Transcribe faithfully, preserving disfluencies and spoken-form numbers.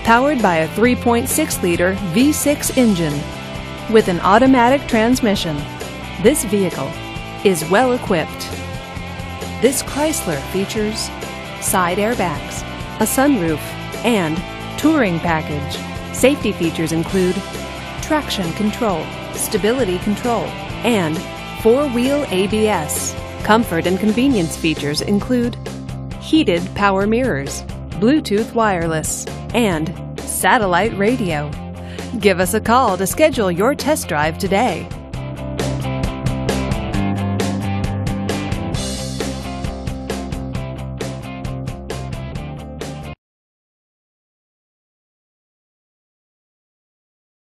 powered by a three point six liter V six engine with an automatic transmission. This vehicle is well equipped. This Chrysler features side airbags, a sunroof, and touring package. Safety features include traction control, stability control, and four-wheel A B S. Comfort and convenience features include heated power mirrors, Bluetooth wireless, and satellite radio. Give us a call to schedule your test drive today.